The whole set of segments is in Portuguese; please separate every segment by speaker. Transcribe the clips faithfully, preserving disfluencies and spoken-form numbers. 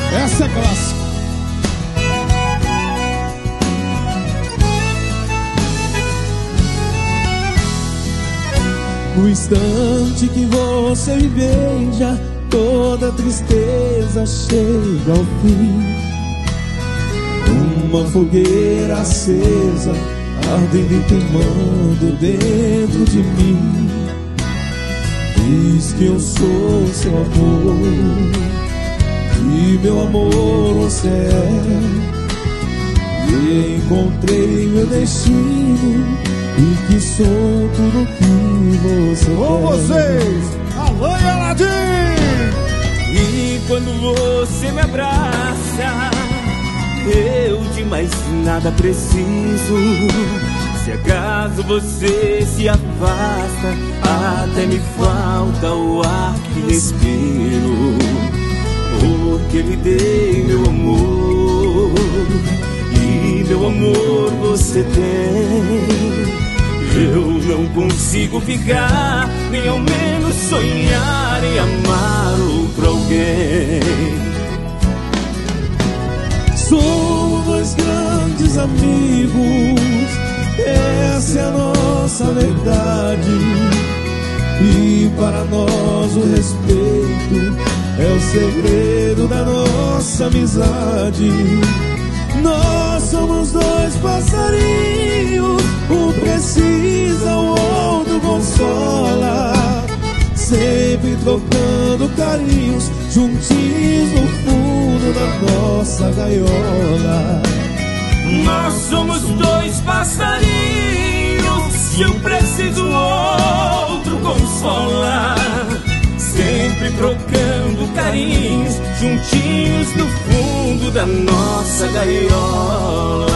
Speaker 1: Essa é clássica.
Speaker 2: No instante que você me beija, toda tristeza chega ao fim. Uma fogueira acesa, ardendo e queimando dentro de mim. Diz que eu sou seu amor, e meu amor você é. E encontrei meu destino, e que sou tudo que você
Speaker 1: Com
Speaker 2: quer.
Speaker 1: vocês, Alan e Aladim.
Speaker 3: E quando você me abraça, eu de mais nada preciso. Se acaso você se afasta, até me falta o ar que respiro. Porque lhe dei meu amor, e meu amor você tem. Eu não consigo ficar, nem ao menos sonhar em amar outro alguém.
Speaker 2: Somos dois grandes amigos, essa é a nossa verdade. E para nós o respeito é o segredo da nossa amizade. Nós somos dois passarinhos, um precisa, o outro consola. Sempre trocando carinhos, juntinhos no fundo da nossa gaiola.
Speaker 3: Nós somos dois passarinhos, e um precisa, o outro consola. Sempre trocando carinhos, juntinhos no fundo da nossa gaiola.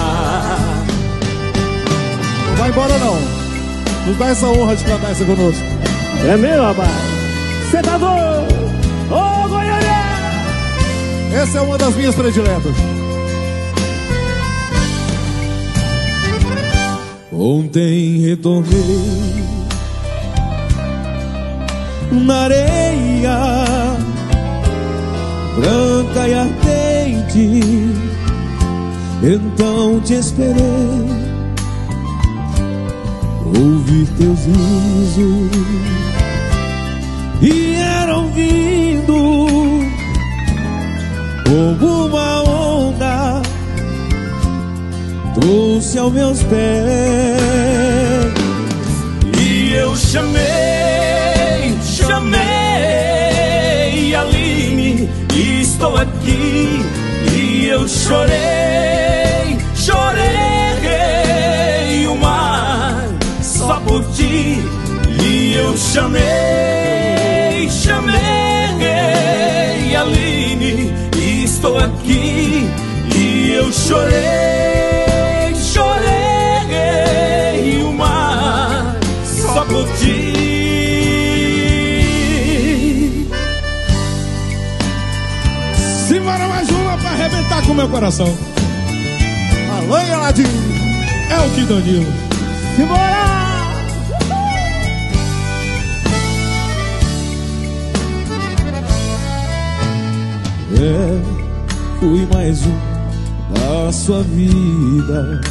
Speaker 1: Não vai embora não. Nos dá essa honra de cantar essa conosco.
Speaker 4: É meu, rapaz. Cê tá doido? Ô, Goiânia!
Speaker 1: Essa é uma das minhas prediletas.
Speaker 2: Ontem retornei na areia branca e ardente, então te esperei, ouvi teus risos e eram vindo como uma onda, trouxe aos meus pés.
Speaker 3: E eu chamei, chamei Aline, e estou aqui. E eu chorei, chorei o mar só por ti. E eu chamei, chamei Aline, e estou aqui. E eu chorei, chorei o mar só por ti.
Speaker 1: Simbora mais uma pra arrebentar com o meu coração. Alan e Aladim. É o que Danilo.
Speaker 4: Simbora!
Speaker 2: É, fui mais um da sua vida.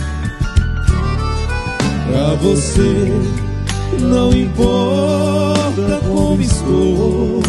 Speaker 2: Pra você não importa como estou,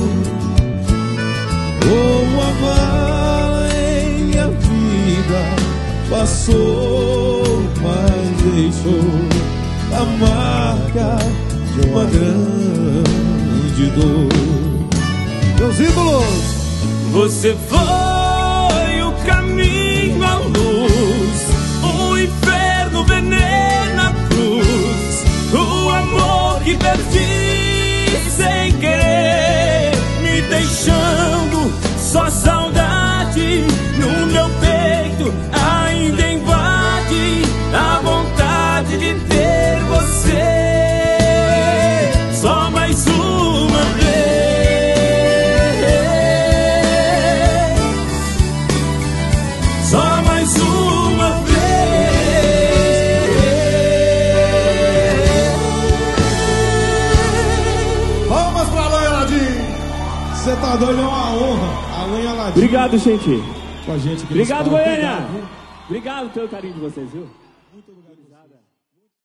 Speaker 2: como a bala em minha vida passou, mas deixou a marca de uma grande dor.
Speaker 1: Meus ídolos.
Speaker 3: Você foi o caminho, a luz, o inferno, o veneno, a cruz, o amor que perdi sem querer, me deixando só saudade no meu peito. Ainda invade a vontade de ter você só mais uma vez. Só mais uma vez.
Speaker 1: Palmas pra Alan e Aladim. Você tá doido, é uma honra. Alan e Aladim.
Speaker 4: Obrigado, gente.
Speaker 1: com a gente aqui.
Speaker 4: Obrigado,
Speaker 1: nesse palco.
Speaker 4: Goiânia.
Speaker 1: Obrigado, viu?
Speaker 4: Obrigado pelo carinho de vocês, viu?
Speaker 1: Muito obrigado.